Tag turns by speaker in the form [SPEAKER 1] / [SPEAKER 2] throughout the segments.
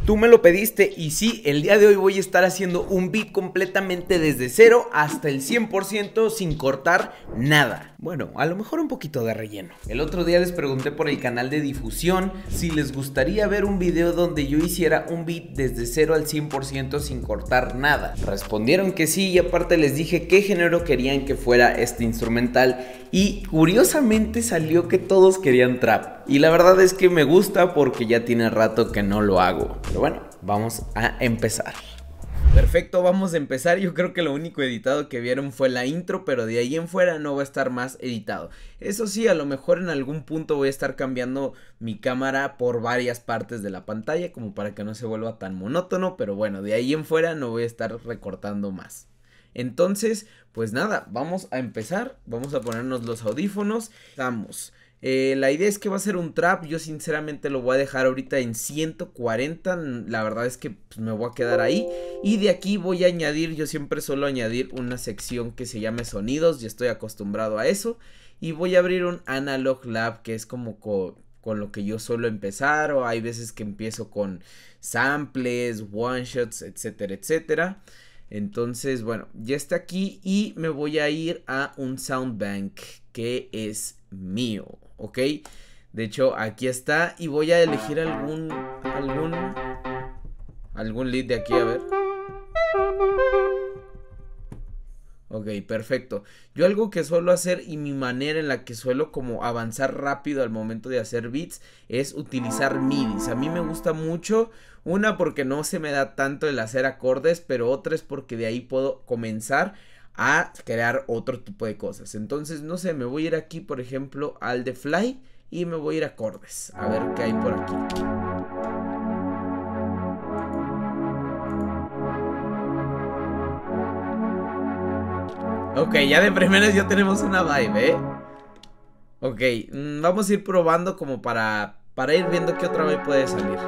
[SPEAKER 1] Tú me lo pediste y sí, el día de hoy voy a estar haciendo un beat completamente desde cero hasta el 100% sin cortar nada. Bueno, a lo mejor un poquito de relleno. El otro día les pregunté por el canal de difusión si les gustaría ver un video donde yo hiciera un beat desde cero al 100% sin cortar nada. Respondieron que sí y aparte les dije qué género querían que fuera este instrumental y curiosamente salió que todos querían trap. Y la verdad es que me gusta porque ya tiene rato que no lo hago. Pero bueno, vamos a empezar. Perfecto, vamos a empezar. Yo creo que lo único editado que vieron fue la intro, pero de ahí en fuera no va a estar más editado. Eso sí, a lo mejor en algún punto voy a estar cambiando mi cámara por varias partes de la pantalla, como para que no se vuelva tan monótono, pero bueno, de ahí en fuera no voy a estar recortando más. Entonces, pues nada, vamos a empezar. Vamos a ponernos los audífonos. Vamos. La idea es que va a ser un trap. Yo sinceramente lo voy a dejar ahorita en 140. La verdad es que pues, me voy a quedar ahí. Y de aquí voy a añadir, yo siempre suelo añadir una sección que se llame sonidos. Yo estoy acostumbrado a eso. Y voy a abrir un Analog Lab, que es como con lo que yo suelo empezar. O hay veces que empiezo con samples, one shots, etcétera, etcétera. Entonces, bueno, ya está aquí y me voy a ir a un Soundbank que es mío, ¿ok? De hecho, aquí está y voy a elegir algún lead de aquí, a ver. Ok, perfecto. Yo algo que suelo hacer y mi manera en la que suelo como avanzar rápido al momento de hacer beats es utilizar midis. A mí me gusta mucho, una porque no se me da tanto el hacer acordes, pero otra es porque de ahí puedo comenzar a crear otro tipo de cosas. Entonces, no sé, me voy a ir aquí, por ejemplo, al de Fly y me voy a ir a acordes. A ver qué hay por aquí. Ok, ya de primeras ya tenemos una vibe, Ok, vamos a ir probando como para ir viendo qué otra vibe puede salir.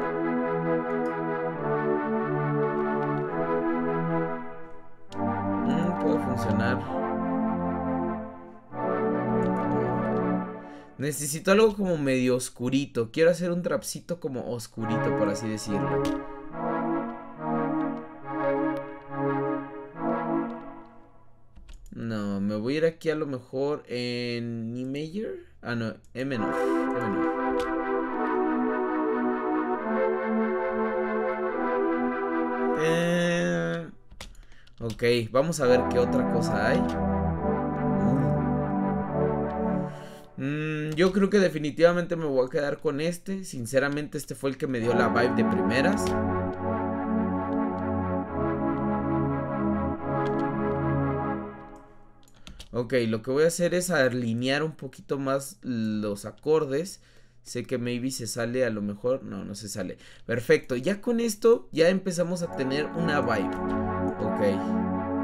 [SPEAKER 1] Puede funcionar. Necesito algo como medio oscurito. Quiero hacer un trapcito como oscurito, por así decirlo. No, me voy a ir aquí a lo mejor en Mi Major. Ah, no, E menor. E menor. Ok, vamos a ver qué otra cosa hay. Yo creo que definitivamente me voy a quedar con este. Sinceramente, este fue el que me dio la vibe de primeras. Ok, lo que voy a hacer es alinear un poquito más los acordes. Sé que maybe se sale a lo mejor. No, no se sale. Perfecto, ya con esto ya empezamos a tener una vibe. Ok.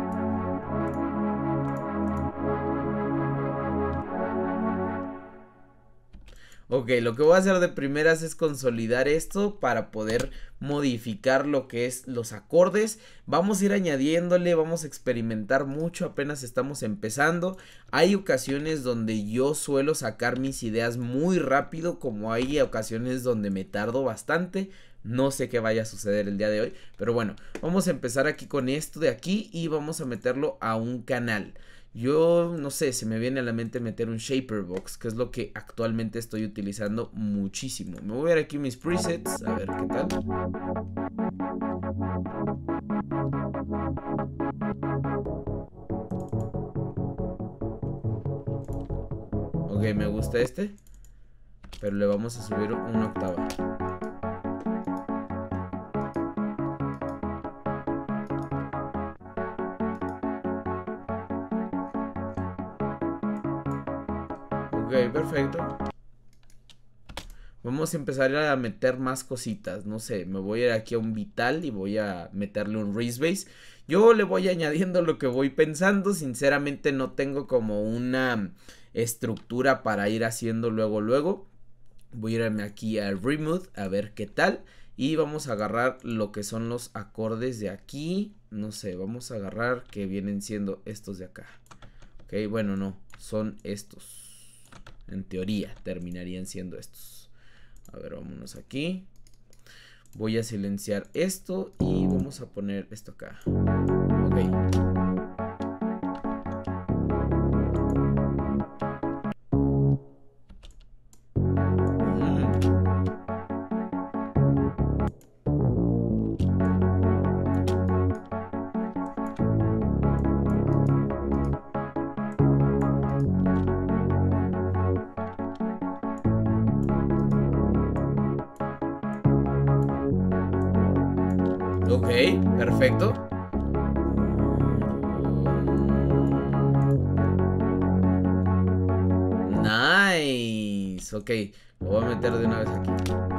[SPEAKER 1] Ok, lo que voy a hacer de primeras es consolidar esto para poder modificar lo que es los acordes. Vamos a ir añadiéndole, vamos a experimentar mucho, apenas estamos empezando. Hay ocasiones donde yo suelo sacar mis ideas muy rápido, como hay ocasiones donde me tardo bastante. No sé qué vaya a suceder el día de hoy, pero bueno, vamos a empezar aquí con esto de aquí y vamos a meterlo a un canal. Yo no sé, se me viene a la mente meter un shaper box, que es lo que actualmente estoy utilizando muchísimo. Me voy a ver aquí mis presets, a ver qué tal. Ok, me gusta este, pero le vamos a subir una octava. Ok, perfecto. Vamos a empezar a meter más cositas, no sé, me voy a ir aquí a un Vital y voy a meterle un Reese. Yo le voy añadiendo lo que voy pensando, sinceramente no tengo como una estructura para ir haciendo luego. Voy a irme aquí al Remove a ver qué tal y vamos a agarrar lo que son los acordes de aquí, no sé, vamos a agarrar que vienen siendo estos de acá. Ok, bueno, no, son estos, en teoría terminarían siendo estos. A ver, vámonos aquí. Voy a silenciar esto y vamos a poner esto acá. Ok. Ok, perfecto. Nice. Ok, lo voy a meter de una vez aquí.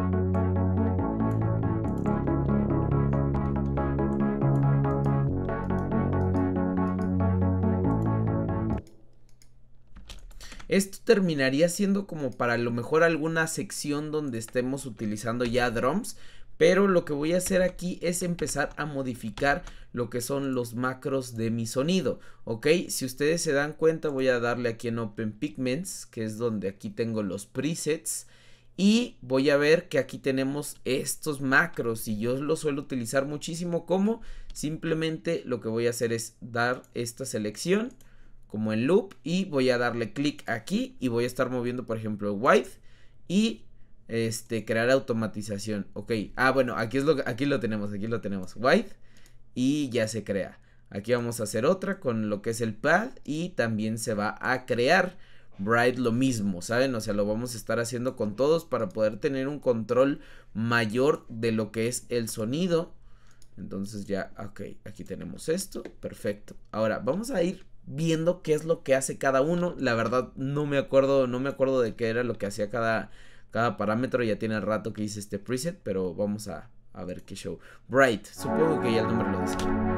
[SPEAKER 1] Esto terminaría siendo como para lo mejor alguna sección donde estemos utilizando ya drums. Pero lo que voy a hacer aquí es empezar a modificar lo que son los macros de mi sonido. Ok, si ustedes se dan cuenta, voy a darle aquí en Open Pigments, que es donde aquí tengo los presets. Y voy a ver que aquí tenemos estos macros y yo los suelo utilizar muchísimo. Como simplemente lo que voy a hacer es dar esta selección como en loop y voy a darle clic aquí y voy a estar moviendo, por ejemplo, white y crear automatización. Ok, bueno, aquí lo tenemos, white y ya se crea. Aquí vamos a hacer otra con lo que es el pad y también se va a crear bright lo mismo, ¿saben? O sea, lo vamos a estar haciendo con todos para poder tener un control mayor de lo que es el sonido. Entonces ya, ok, aquí tenemos esto, perfecto. Ahora vamos a ir viendo qué es lo que hace cada uno. La verdad no me acuerdo de qué era lo que hacía cada parámetro. Ya tiene rato que hice este preset, pero vamos a ver qué show. Bright, supongo que ya el nombre lo dice.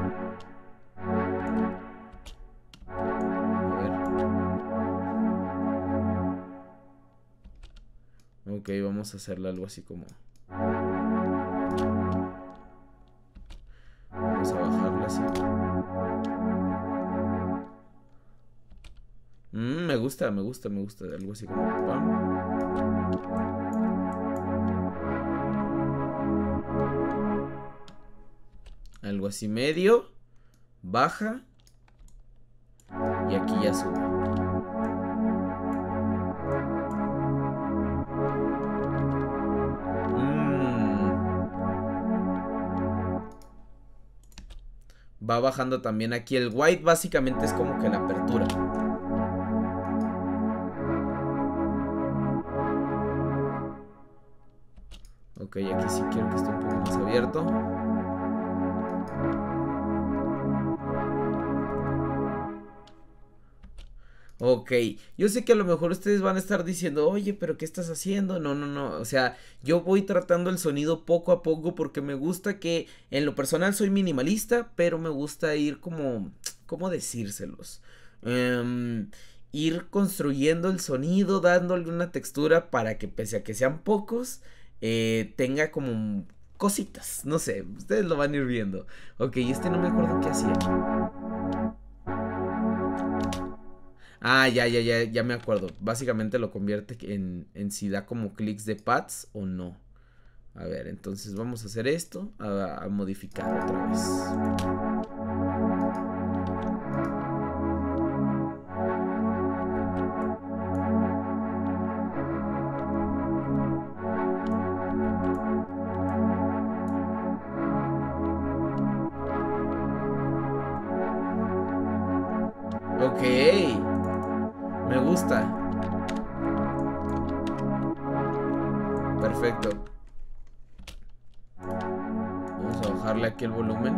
[SPEAKER 1] A ver. Ok, vamos a hacerle algo así como... Vamos a bajarle así. Me gusta, algo así como... ¡pam! Algo así medio, baja y aquí ya sube. Va bajando también aquí el white, básicamente es como que la apertura. Ok, aquí sí quiero que esté un poco más abierto. Ok, yo sé que a lo mejor ustedes van a estar diciendo, oye, pero ¿qué estás haciendo? No, no, no, o sea, yo voy tratando el sonido poco a poco porque me gusta que, en lo personal soy minimalista, pero me gusta ir como, ¿cómo decírselos? Ir construyendo el sonido, dándole una textura para que pese a que sean pocos, tenga como cositas, no sé, ustedes lo van a ir viendo. Ok, no me acuerdo qué hacía. Ya me acuerdo. Básicamente lo convierte en si da como clics de pads o no. A ver, entonces vamos a hacer esto, a modificar otra vez. Ok, me gusta. Perfecto. Vamos a bajarle aquí el volumen.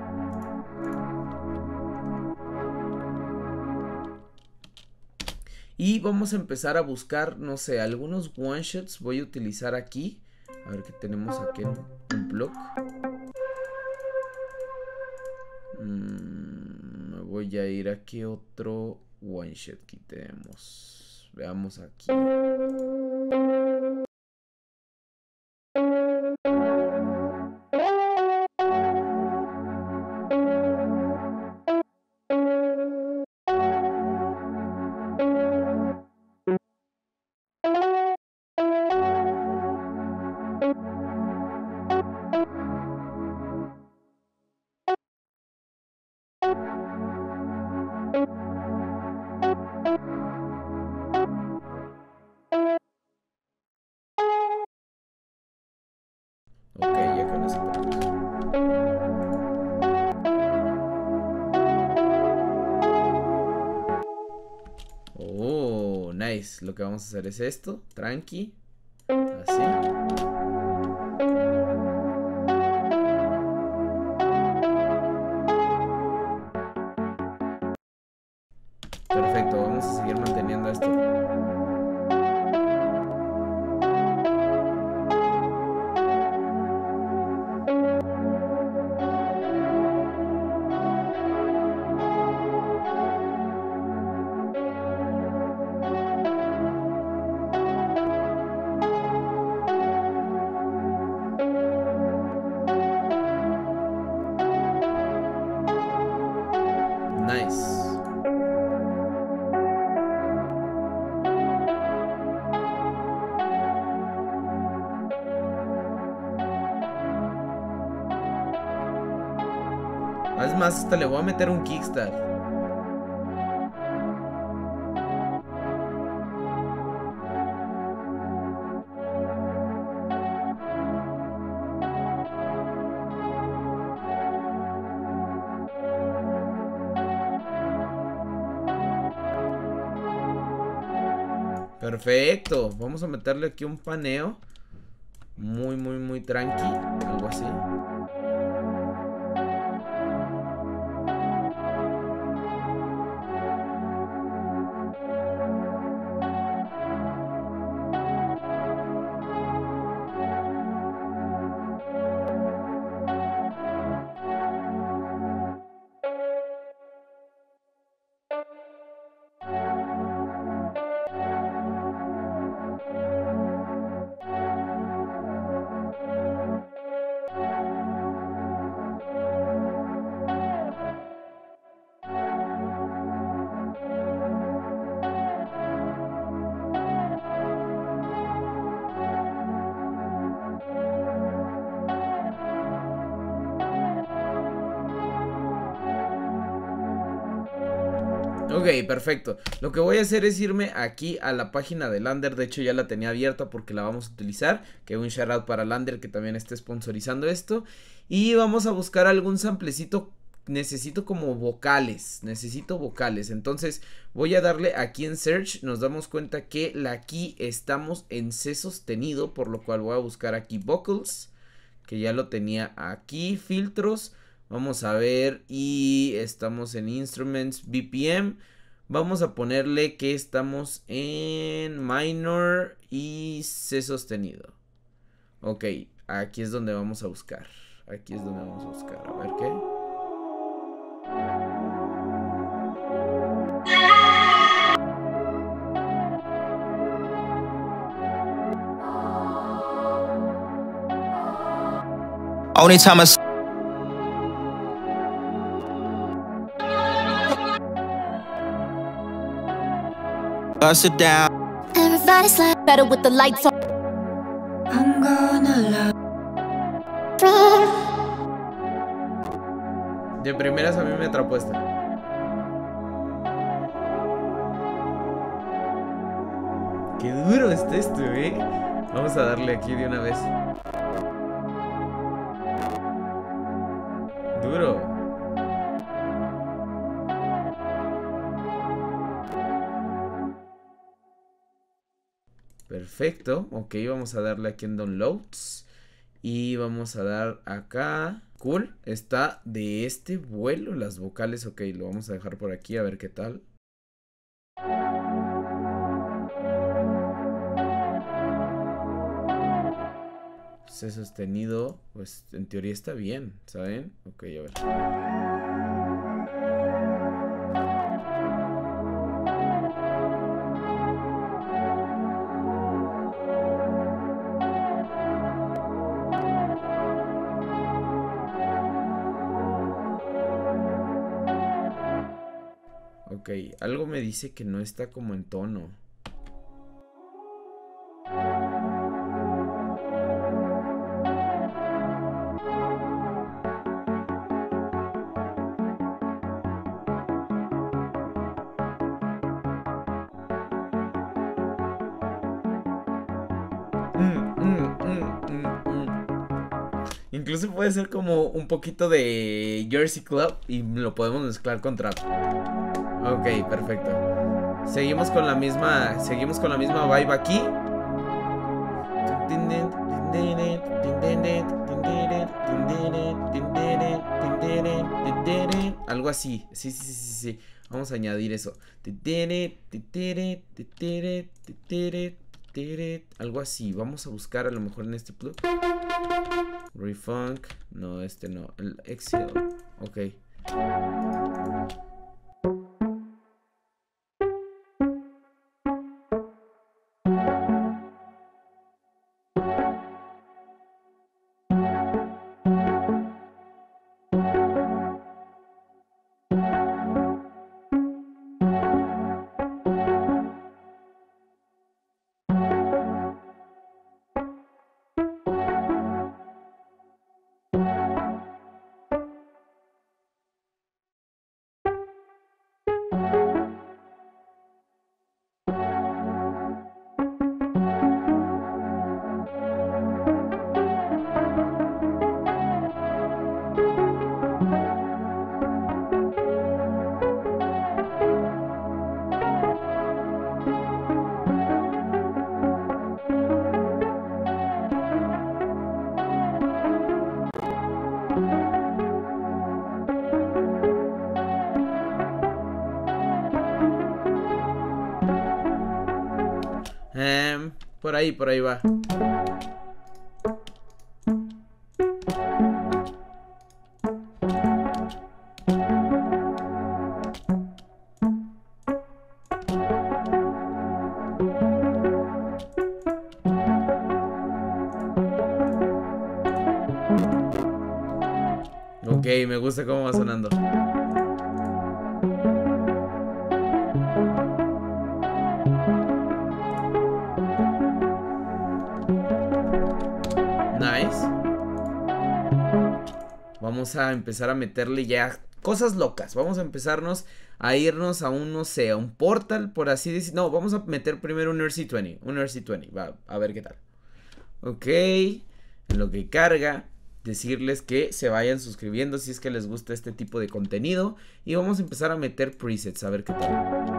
[SPEAKER 1] Y vamos a empezar a buscar, no sé, algunos one shots. Voy a utilizar aquí. A ver qué tenemos aquí en un block. Me voy a ir aquí otro one shot. Quitemos. Veamos aquí. con eso tenemos. Oh, nice. Lo que vamos a hacer es esto, tranqui. Así. Perfecto, vamos a seguir manteniendo esto. Nice. Es más, hasta le voy a meter un kickstart. Perfecto. Vamos a meterle aquí un paneo. Muy tranqui. Algo así. Ok, perfecto. Lo que voy a hacer es irme aquí a la página de Lander. De hecho ya la tenía abierta porque la vamos a utilizar. Que un shout out para Lander que también esté sponsorizando esto. Y vamos a buscar algún samplecito. Necesito como vocales. Necesito vocales. Entonces voy a darle aquí en search. Nos damos cuenta que aquí estamos en C sostenido. Por lo cual voy a buscar aquí vocals. Que ya lo tenía aquí. Filtros. Vamos a ver y estamos en Instruments BPM. Vamos a ponerle que estamos en minor y C sostenido. Ok, aquí es donde vamos a buscar. Aquí es donde vamos a buscar. A ver qué.
[SPEAKER 2] Only time I bust it down.
[SPEAKER 3] Everybody's like better with the lights on. I'm gonna love.
[SPEAKER 1] De primeras a mí me atrapó esta. Qué duro está esto, Vamos a darle aquí de una vez. Duro. Perfecto. Ok, vamos a darle aquí en Downloads. Y vamos a dar acá. Cool. Está de este vuelo las vocales. Ok, lo vamos a dejar por aquí a ver qué tal. C sostenido, pues en teoría está bien, ¿saben? Ok, a ver. Ok, algo me dice que no está como en tono. Incluso puede ser como un poquito de Jersey Club y lo podemos mezclar con trap. Ok, perfecto. Seguimos con la misma vibe aquí. Algo así. Sí. Vamos a añadir eso. Algo así. Vamos a buscar a lo mejor en este plug. Refunk. No, este no. El Exhale. Ok. Por ahí va. Ok, me gusta cómo va sonando. Nice. Vamos a empezar a meterle ya cosas locas. Vamos a empezarnos a irnos a un, no sé, a un portal, por así decir. No, vamos a meter primero un RC20. Un RC20. Va, a ver qué tal. Ok. En lo que carga, decirles que se vayan suscribiendo si es que les gusta este tipo de contenido. Y vamos a empezar a meter presets, a ver qué tal.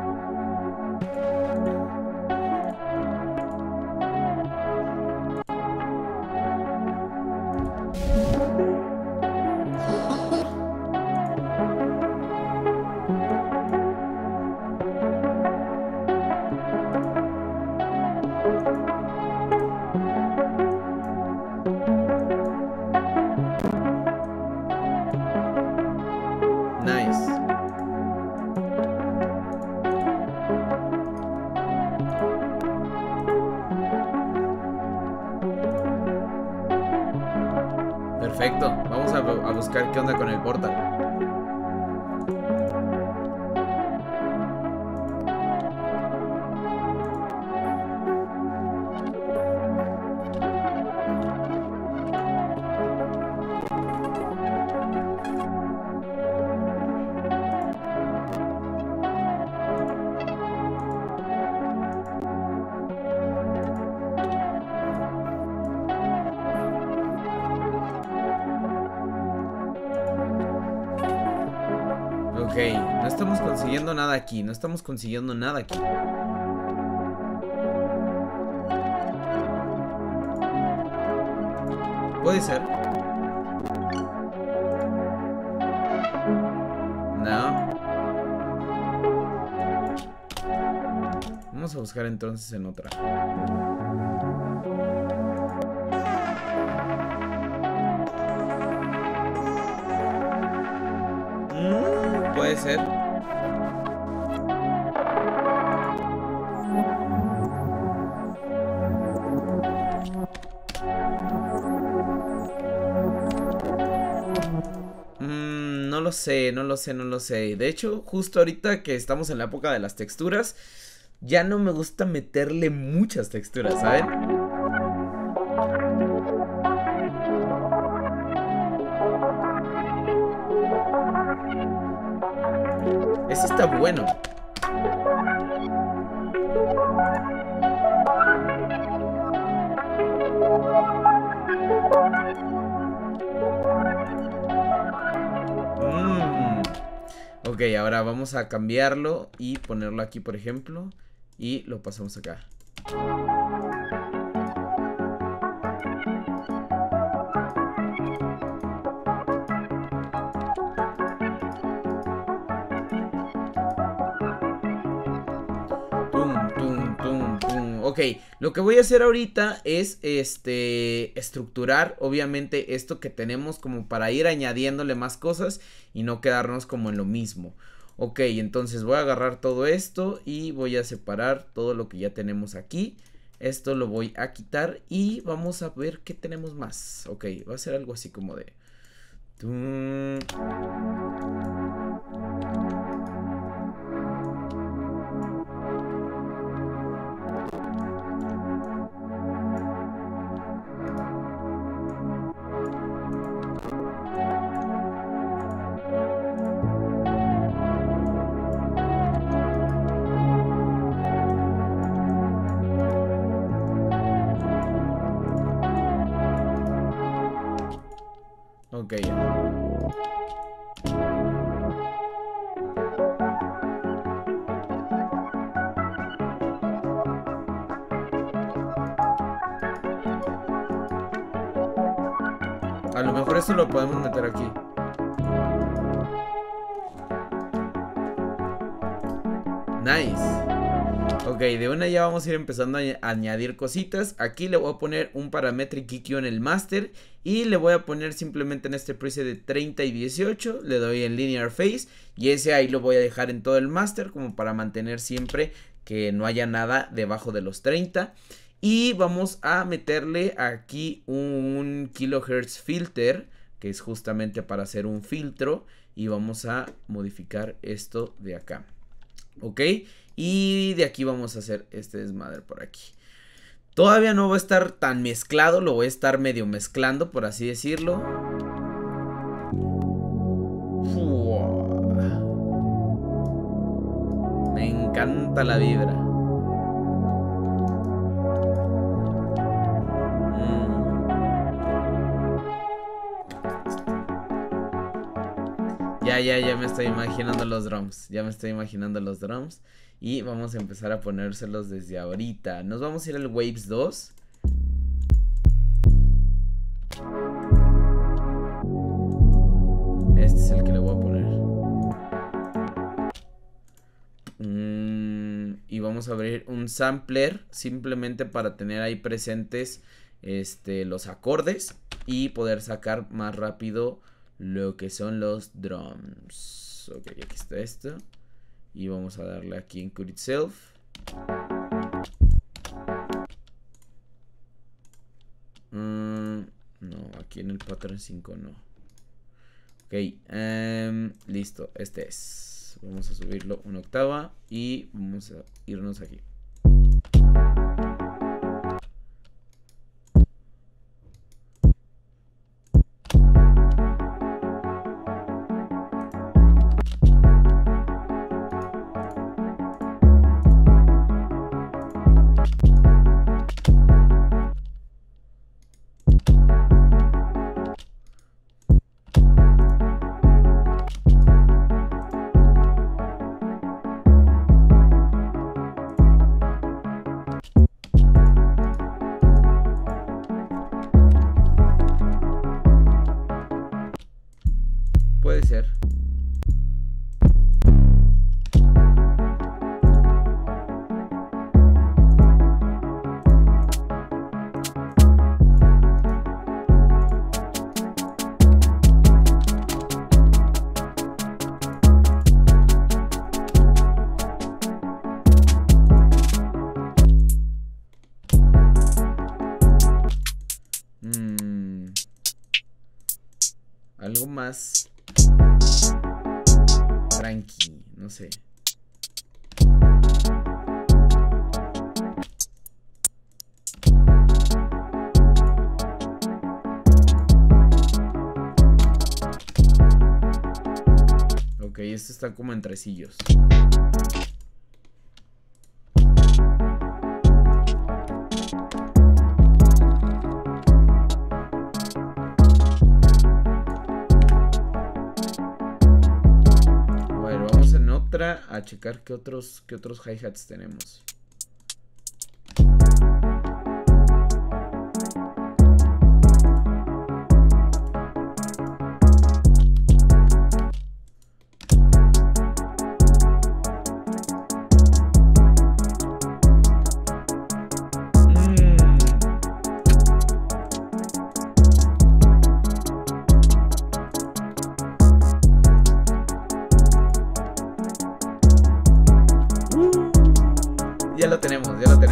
[SPEAKER 1] Perfecto, vamos a buscar qué onda con el portal. Ok, no estamos consiguiendo nada aquí. No estamos consiguiendo nada aquí. Puede ser. No. Vamos a buscar entonces en otra. Puede ser. No lo sé, no lo sé, no lo sé. De hecho, justo ahorita que estamos en la época de las texturas, ya no me gusta meterle muchas texturas, ¿saben? Eso está bueno. Ok, ahora vamos a cambiarlo y ponerlo aquí, por ejemplo. Y lo pasamos acá. Ok, lo que voy a hacer ahorita es estructurar obviamente esto que tenemos como para ir añadiéndole más cosas y no quedarnos como en lo mismo. Ok, entonces voy a agarrar todo esto y voy a separar todo lo que ya tenemos aquí. Esto lo voy a quitar y vamos a ver qué tenemos más. Ok, va a ser algo así como de... Ok, ya. A lo mejor esto lo podemos meter aquí. Nice. Ok, de una ya vamos a ir empezando a añadir cositas. Aquí le voy a poner un parametric EQ en el master. Y le voy a poner simplemente en este preset de 30 y 18. Le doy en linear phase. Y ese ahí lo voy a dejar en todo el master, como para mantener siempre que no haya nada debajo de los 30. Y vamos a meterle aquí un kilohertz filter, que es justamente para hacer un filtro. Y vamos a modificar esto de acá. Ok, y de aquí vamos a hacer este desmadre por aquí. Todavía no va a estar tan mezclado, lo voy a estar medio mezclando, por así decirlo. Me encanta la vibra. Ya me estoy imaginando los drums. Ya me estoy imaginando los drums. Y vamos a empezar a ponérselos desde ahorita. Nos vamos a ir al Waves 2. Este es el que le voy a poner. Y vamos a abrir un sampler. Simplemente para tener ahí presentes los acordes. Y poder sacar más rápido lo que son los drums. Ok, aquí está esto. Y vamos a darle aquí en Cut Itself. No, aquí en el pattern 5 no. Ok, listo, este es. Vamos a subirlo una octava. Y vamos a irnos aquí. Puede ser. Algo más tranqui, no sé. Ok, esto está como en tresillos. a checar qué otros hi-hats tenemos. Ya lo tenemos.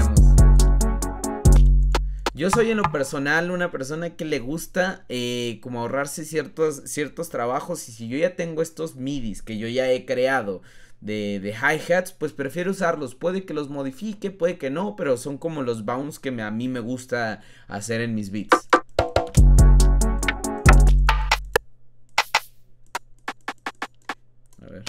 [SPEAKER 1] Yo soy en lo personal una persona que le gusta como ahorrarse ciertos trabajos. Y si yo ya tengo estos midis que yo ya he creado de hi-hats, pues prefiero usarlos. Puede que los modifique, puede que no, pero son como los bounce que a mí me gusta hacer en mis beats. A ver.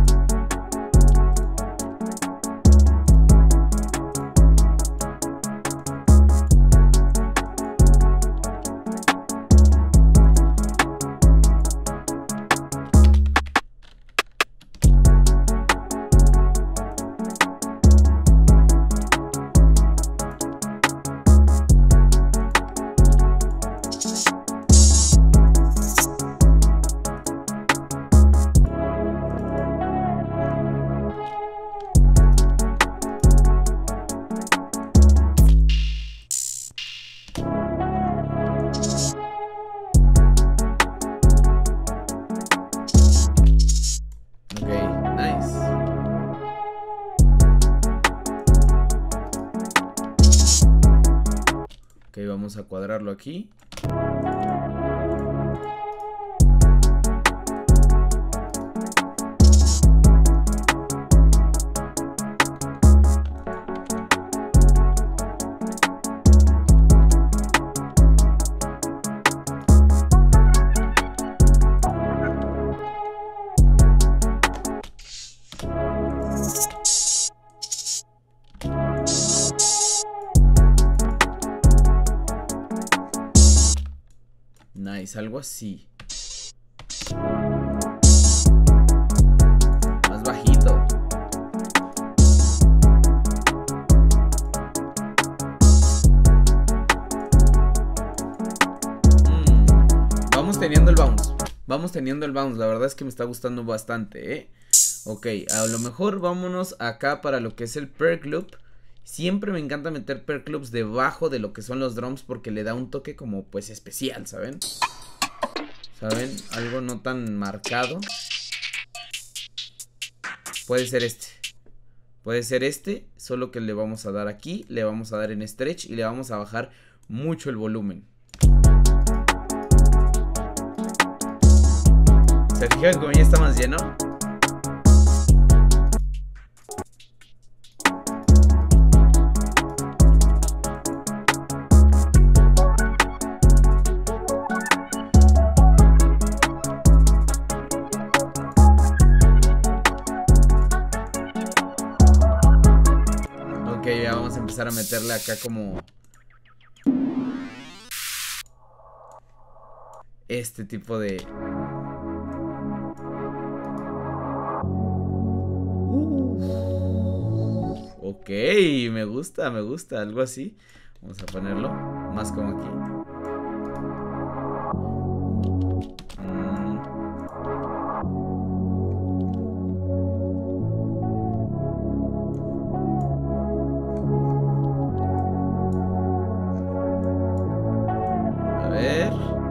[SPEAKER 1] Ok, vamos a cuadrarlo aquí. Nice, algo así. Más bajito. Vamos teniendo el bounce. Vamos teniendo el bounce. La verdad es que me está gustando bastante, ¿eh? Ok, a lo mejor vámonos acá para lo que es el perk loop. Siempre me encanta meter perk loops debajo de lo que son los drums porque le da un toque como pues especial, ¿saben? ¿Saben? Algo no tan marcado. Puede ser este. Puede ser este, solo que le vamos a dar aquí, le vamos a dar en stretch y le vamos a bajar mucho el volumen. ¿Se fijan cómo ya está más lleno? Ok, ya vamos a empezar a meterle acá como este tipo de... Ok, me gusta, algo así. Vamos a ponerlo más como aquí. A ver.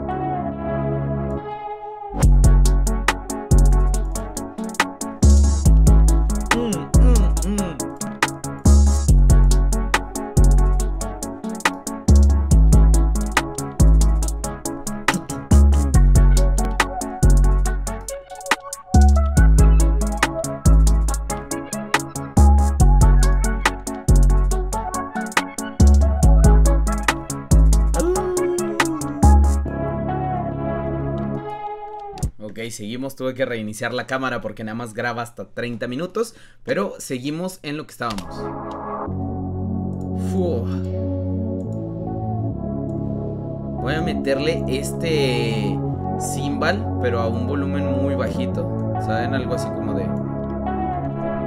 [SPEAKER 1] Ok, seguimos, tuve que reiniciar la cámara porque nada más graba hasta 30 minutos, pero seguimos en lo que estábamos. Voy a meterle este cymbal, pero a un volumen muy bajito, ¿saben? Algo así como de...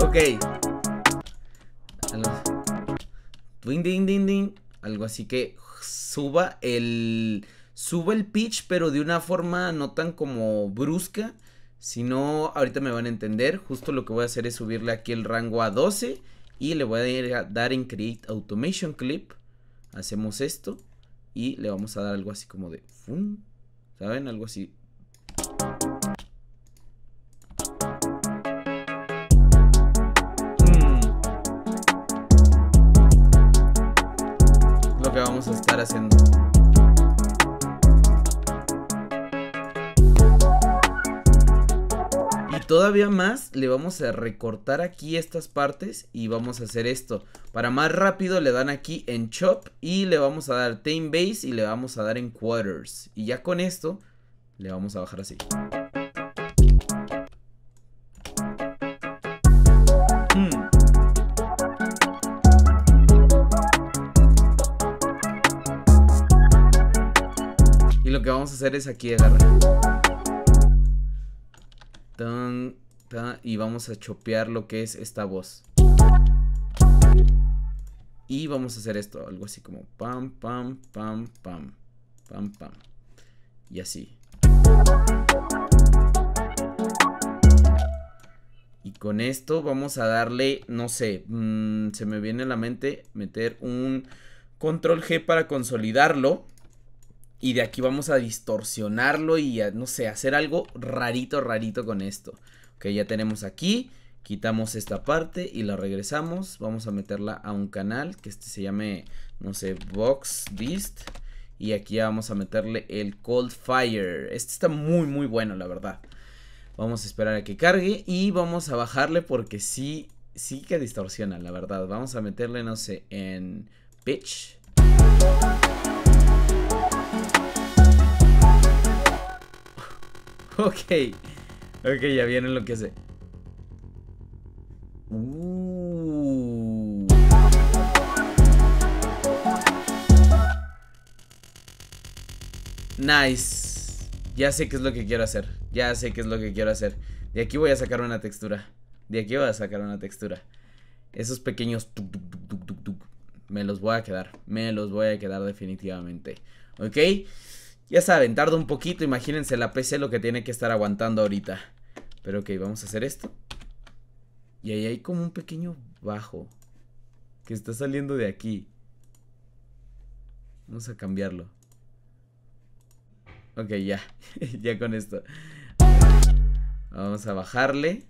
[SPEAKER 1] Ok. Ding, ding, ding, ding. Algo así que suba el pitch, pero de una forma no tan como brusca, sino ahorita me van a entender. Justo lo que voy a hacer es subirle aquí el rango a 12 y le voy a dar en Create Automation Clip. Hacemos esto y le vamos a dar algo así como de ¡fum! ¿Saben? Algo así. Lo que vamos a estar haciendo. Y todavía más le vamos a recortar aquí estas partes y vamos a hacer esto. Para más rápido le dan aquí en Chop y le vamos a dar Tame Base y le vamos a dar en Quarters. Y ya con esto le vamos a bajar así. Y lo que vamos a hacer es aquí agarrar. Y vamos a chopear lo que es esta voz. Y vamos a hacer esto, algo así como pam, pam, pam, pam, pam, pam. Y así. Y con esto vamos a darle, no sé, se me viene a la mente meter un control G para consolidarlo. Y de aquí vamos a distorsionarlo y no sé, hacer algo rarito con esto. Ok, ya tenemos aquí. Quitamos esta parte y la regresamos. Vamos a meterla a un canal que se llame, no sé, Box Dist. Y aquí ya vamos a meterle el Cold Fire. Este está muy bueno, la verdad. Vamos a esperar a que cargue y vamos a bajarle porque sí que distorsiona, la verdad. Vamos a meterle, no sé, en Pitch. Ok, ya viene lo que hace. Nice. Ya sé qué es lo que quiero hacer. De aquí voy a sacar una textura. Esos pequeños me los voy a quedar. Definitivamente. Ok. Ya saben, tarda un poquito, imagínense la PC lo que tiene que estar aguantando ahorita. Pero ok, vamos a hacer esto. Y ahí hay como un pequeño bajo que está saliendo de aquí. Vamos a cambiarlo. Ok, ya. Ya con esto. Vamos a bajarle.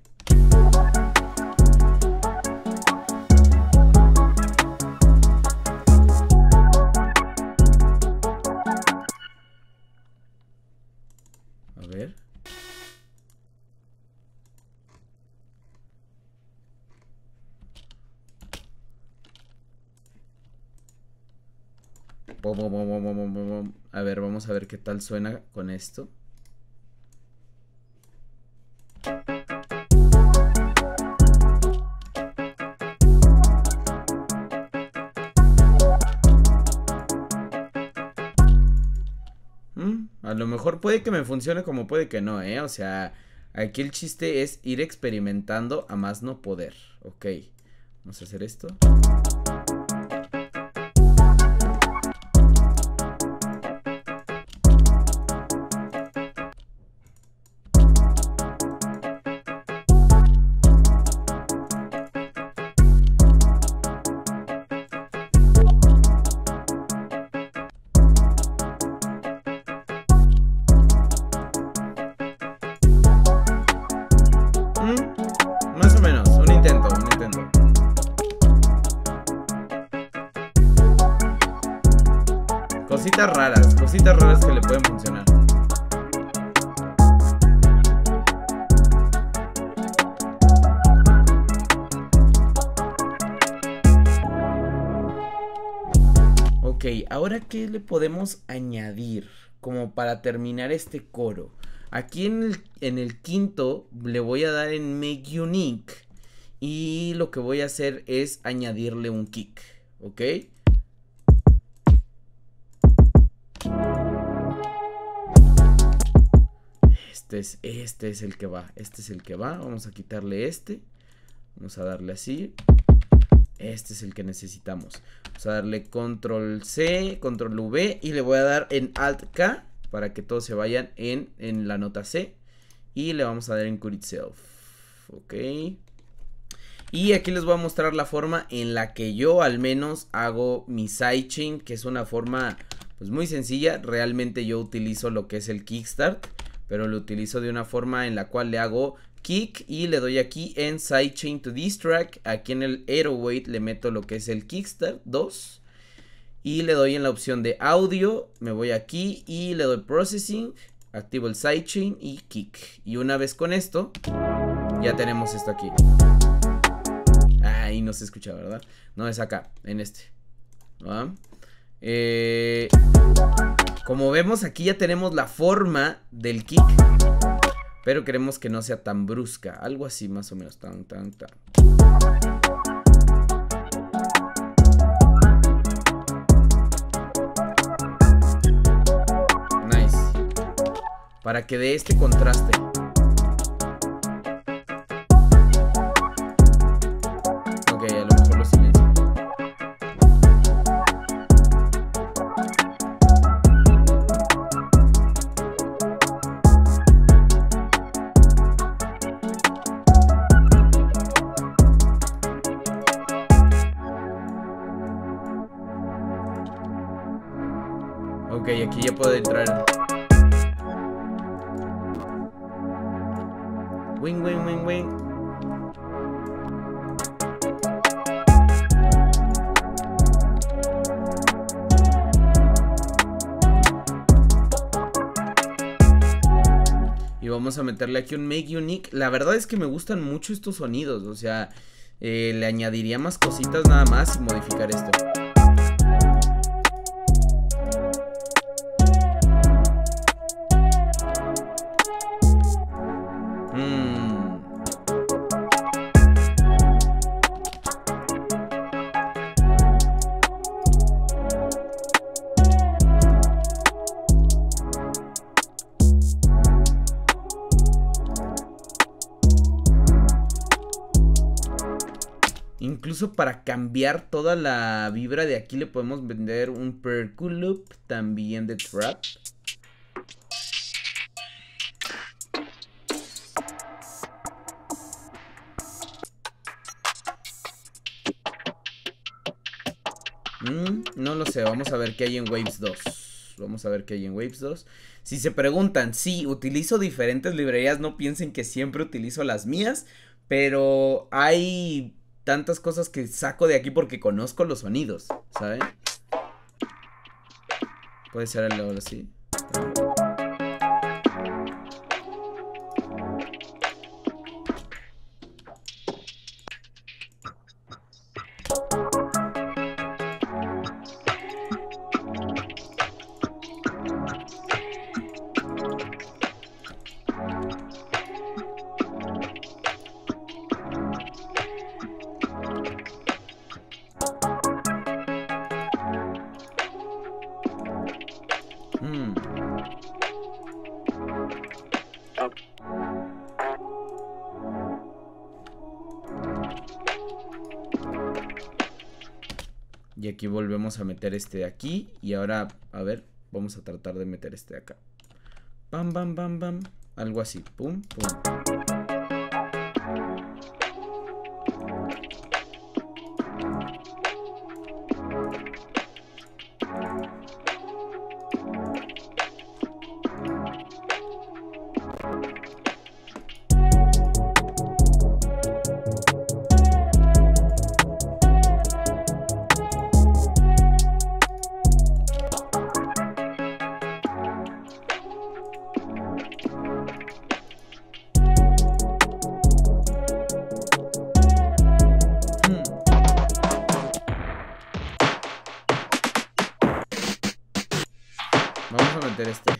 [SPEAKER 1] A ver. A ver, vamos a ver qué tal suena con esto. A lo mejor puede que me funcione como puede que no, O sea, aquí el chiste es ir experimentando a más no poder. Ok, vamos a hacer esto. Más o menos, un intento. Cositas raras que le pueden funcionar. Ok, ahora ¿qué le podemos añadir como para terminar este coro? Aquí en el quinto le voy a dar en Make Unique y lo que voy a hacer es añadirle un kick, ¿ok? Este es el que va, vamos a quitarle este. Vamos a darle así. Este es el que necesitamos. Vamos a darle control C, control V y le voy a dar en alt K para que todos se vayan en la nota C. Y le vamos a dar en cut itself. Ok. Y aquí les voy a mostrar la forma en la que yo al menos hago mi sidechain, que es una forma pues muy sencilla. Realmente yo utilizo lo que es el kickstart, pero lo utilizo de una forma en la cual le hago kick y le doy aquí en sidechain to this track. Aquí en el 808 le meto lo que es el kickstart 2 y le doy en la opción de audio. Me voy aquí y le doy processing, activo el sidechain y kick. Y una vez con esto ya tenemos esto aquí. Ahí no se escucha, ¿verdad? No, es acá, en este. ¿Va? Como vemos, aquí ya tenemos la forma del kick, pero queremos que no sea tan brusca. Algo así más o menos. Tan, tan, tan. Nice. Para que dé este contraste. Ok, a lo mejor lo silencio. Ok, aquí ya puedo entrar. Wing, wing, wing, wing. Y vamos a meterle aquí un make unique. La verdad es que me gustan mucho estos sonidos. O sea, le añadiría más cositas nada más y modificar esto. Incluso para cambiar toda la vibra de aquí le podemos vender un percu loop también de trap. No lo sé, vamos a ver qué hay en Waves 2. Vamos a ver qué hay en Waves 2. Si se preguntan, sí, utilizo diferentes librerías, no piensen que siempre utilizo las mías, pero hay tantas cosas que saco de aquí porque conozco los sonidos, ¿saben? Puede ser el level así. Y aquí volvemos a meter este de aquí. Y ahora, a ver, vamos a tratar de meter este de acá. Bam, bam, bam, bam. Algo así. Pum, pum. Vamos a meter este.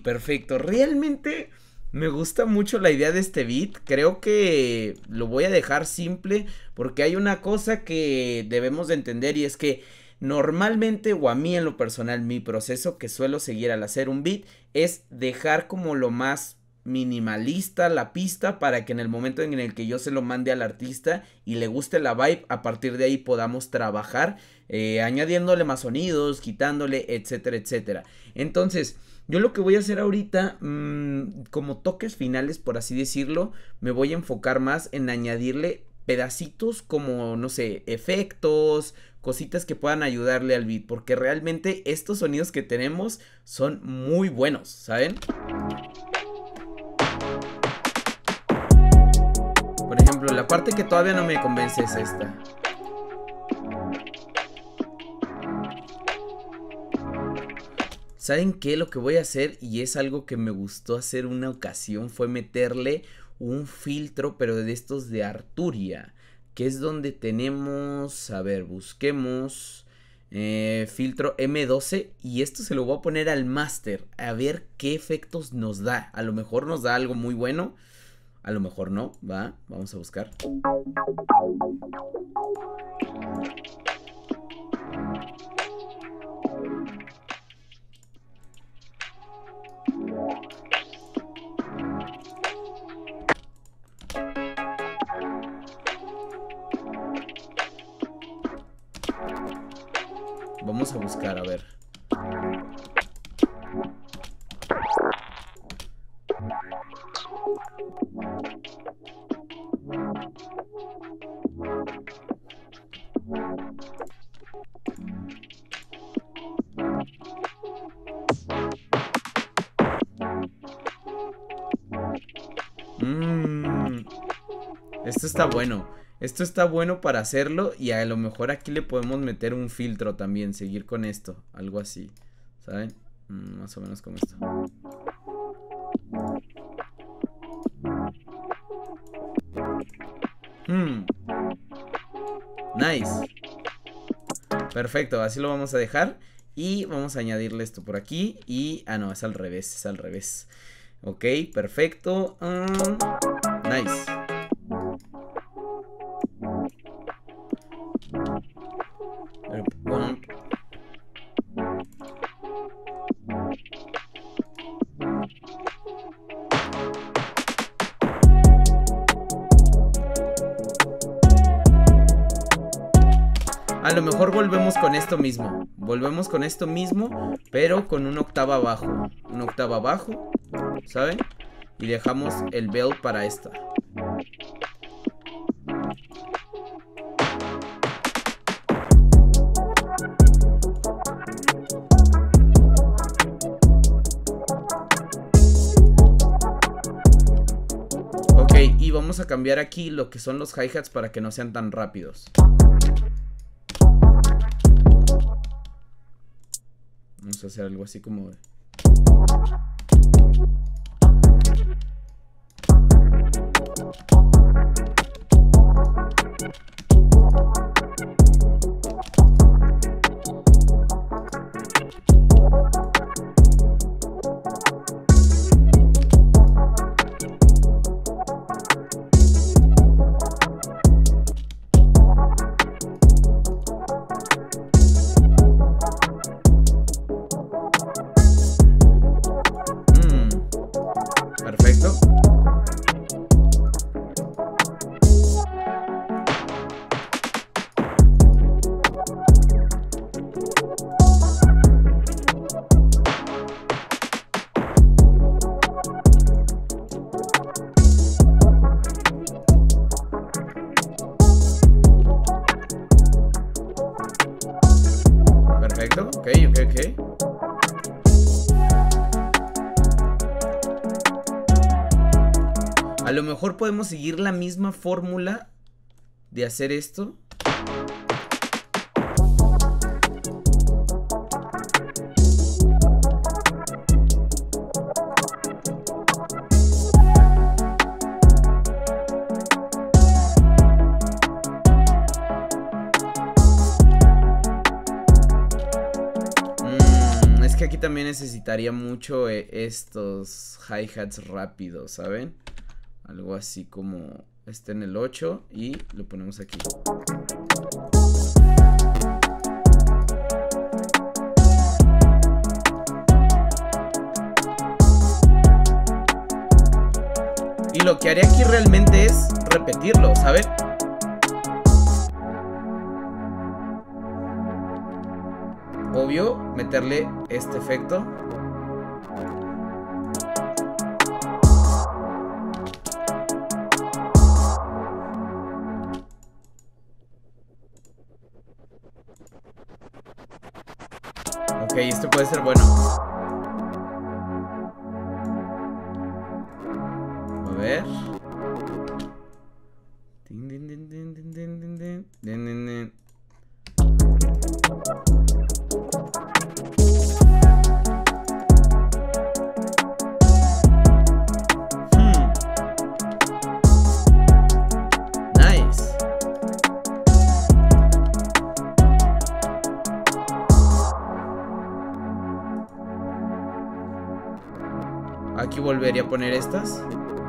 [SPEAKER 1] perfecto. Realmente me gusta mucho la idea de este beat. Creo que lo voy a dejar simple porque hay una cosa que debemos de entender y es que normalmente, o a mí en lo personal, mi proceso que suelo seguir al hacer un beat es dejar como lo más minimalista la pista para que en el momento en el que yo se lo mande al artista y le guste la vibe, a partir de ahí podamos trabajar añadiéndole más sonidos, quitándole, etcétera, etcétera. Entonces, yo lo que voy a hacer ahorita, como toques finales, por así decirlo, me voy a enfocar más en añadirle pedacitos como, no sé, efectos, cositas que puedan ayudarle al beat, porque realmente estos sonidos que tenemos son muy buenos, ¿saben? Por ejemplo, la parte que todavía no me convence es esta. ¿Saben qué? Lo que voy a hacer, y es algo que me gustó hacer una ocasión, fue meterle un filtro, pero de estos de Arturia, que es donde tenemos, a ver, busquemos filtro M12, y esto se lo voy a poner al máster, a ver qué efectos nos da. A lo mejor nos da algo muy bueno, a lo mejor no, va, vamos a buscar. Vamos a buscar, a ver. Esto está bueno. Esto está bueno para hacerlo. Y a lo mejor aquí le podemos meter un filtro también. Seguir con esto. Algo así. ¿Saben? Más o menos como esto. Nice. Perfecto. Así lo vamos a dejar. Y vamos a añadirle esto por aquí. Y... ah, no, es al revés. Es al revés. Ok, perfecto. Nice. A lo mejor volvemos con esto mismo. Volvemos con esto mismo, pero con una octava abajo. Una octava abajo, ¿saben? Y dejamos el bell para esta. Ok, y vamos a cambiar aquí lo que son los hi-hats para que no sean tan rápidos. Vamos a hacer algo así como de... Perfecto. Perfecto, ok. A lo mejor podemos seguir la misma fórmula de hacer esto. Es que aquí también necesitaría mucho estos hi-hats rápidos, ¿saben? Algo así como este en el 8 y lo ponemos aquí. Y lo que haré aquí realmente es repetirlo, ¿saben? Obvio, meterle este efecto. Ok, esto puede ser bueno. A ver. Nice. Aquí volvería a poner estas.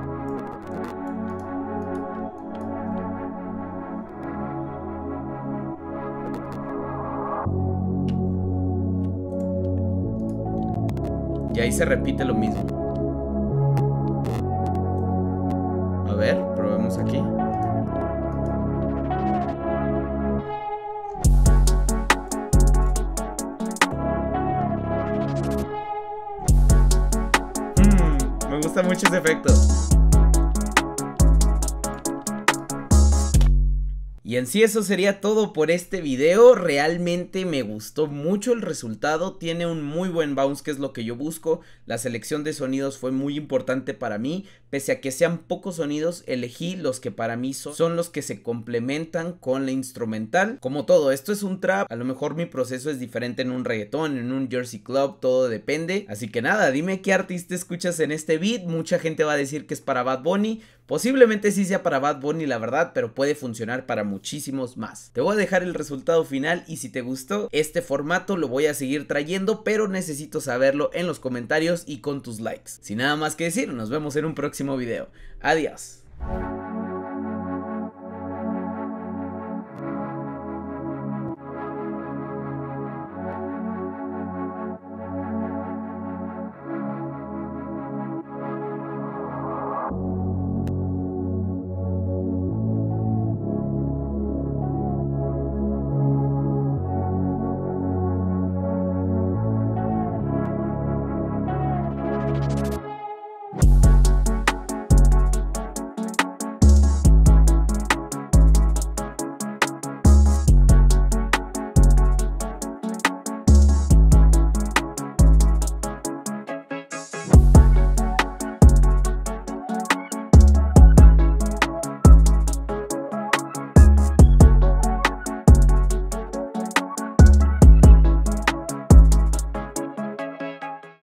[SPEAKER 1] Y ahí se repite lo mismo. A ver, probemos aquí. Me gusta mucho ese efecto. Y en sí eso sería todo por este video. Realmente me gustó mucho el resultado. Tiene un muy buen bounce, que es lo que yo busco. La selección de sonidos fue muy importante para mí. Pese a que sean pocos sonidos, elegí los que para mí son los que se complementan con la instrumental. Como todo, esto es un trap. A lo mejor mi proceso es diferente en un reggaetón, en un Jersey Club, todo depende. Así que nada, dime qué artista escuchas en este beat. Mucha gente va a decir que es para Bad Bunny. Posiblemente sí sea para Bad Bunny, la verdad, pero puede funcionar para muchísimos más. Te voy a dejar el resultado final y si te gustó este formato lo voy a seguir trayendo, pero necesito saberlo en los comentarios y con tus likes. Sin nada más que decir, nos vemos en un próximo video. Adiós.